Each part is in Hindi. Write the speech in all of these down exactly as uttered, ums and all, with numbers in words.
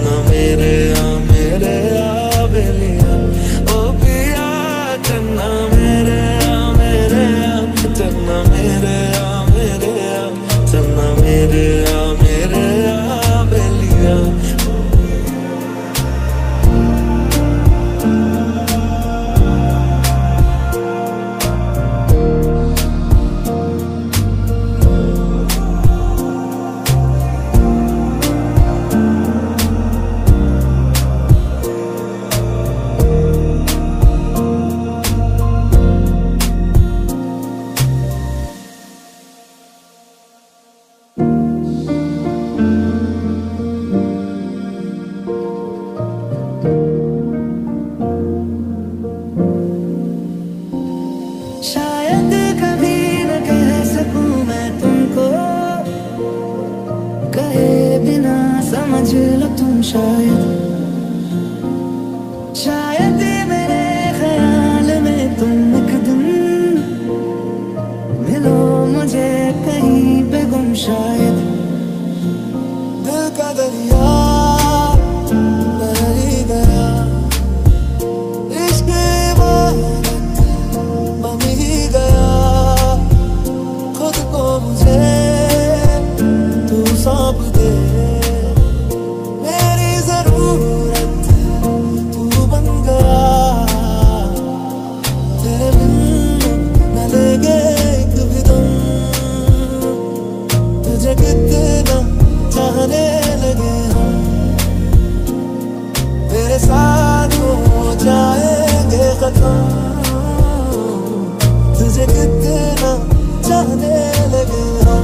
चन्ना मेरे आ मेरे आ बेलिया ओ पिया चन्ना मेरे आ मेरे आ चन्ना मेरे आ मेरे आ चन्ना मेरे आ मेरे आ बेलिया शायद कभी न कह सकूं मैं तुमको, कहे बिना समझ लो तुम शायद। शायद मेरे ख्याल में तुम एक दिन मिलो मुझे कहीं पे गुम शायद। दिल का दरिया बह ही गया, इश्क इबादत बन ही गया, खुद को मुझे तू सौंप दे, मेरी जरूरत तू बन गया, तेरे बिन न लेंगे एक भी दम, तुझे कितना चाहने लगे हम, तेरे साथ हो जाएंगे खत्म, तुझे कितना चाहने लगे हम।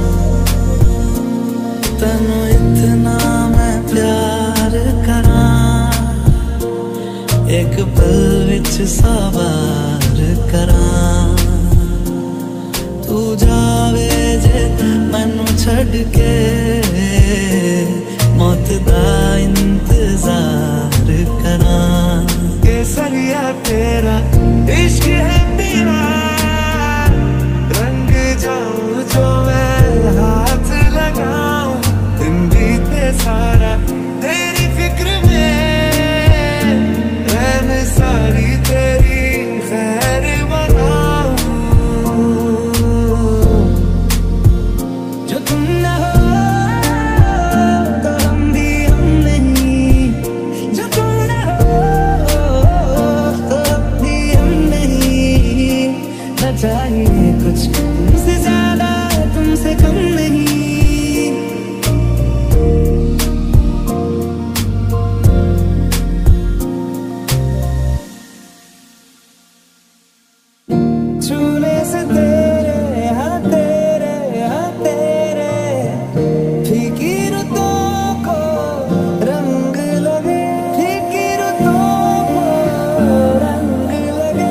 तनु इतना मैं प्यार करा, एक पल विच सवार करा, तू जावे जे मैनू छड़ के, मौत दा इंतजार करा। केसरिया तेरा इश्क है मेरा, रंग जाऊं जो मैं हाथ लगाऊं, दिन बीते सारा तेरी फिक्र में, रहन सारी तेरी खैर बनाऊं। जो तुम न हो तो हम भी हम नहीं, जो तुम न हो तो हम भी हम नहीं, न चाहिए कुछ तुमसे ज्यादा तुमसे कम नहीं। छूने से तेरे हाँ तेरे हाँ तेरे फीकी रुतों को रंग लगे, फीकी रुतों को रंग लगे,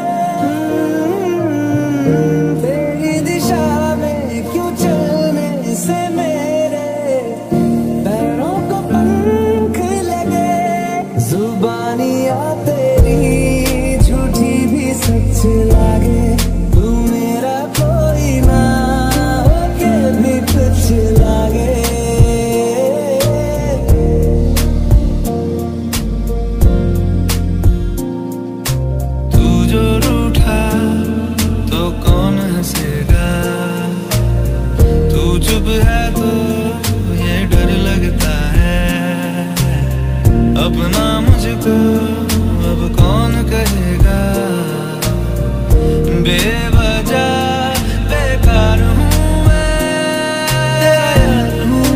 तेरी दिशा में क्यों चलने से मेरे पैरों को पंख लगे। जुबानियाँ तेरी झूठी भी सच लागे, तू मेरा कोई ना होके भी कुछ लागे। तू जो रूठा तो कौन हंसेगा, तू चुप है तो ये डर लगता है, अपना मुझको अब कौन कहेगा, बेवजह बेकार हूँ मैं, तेरा यार हूँ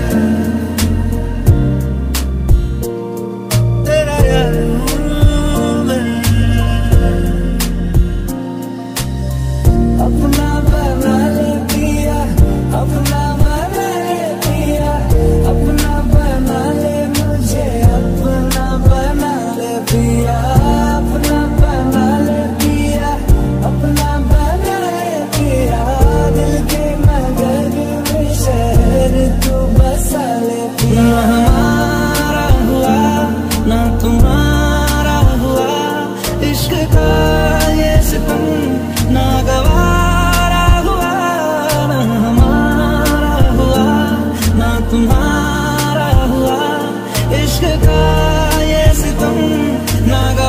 मैं, तेरा यार हूँ मैं। अपना बना ले पिया, अपना बना ले पिया, अपना बना ले मुझे, अपना बना ले पिया, अपना बना ले पिया, अपना इश्क का ये सितम नागा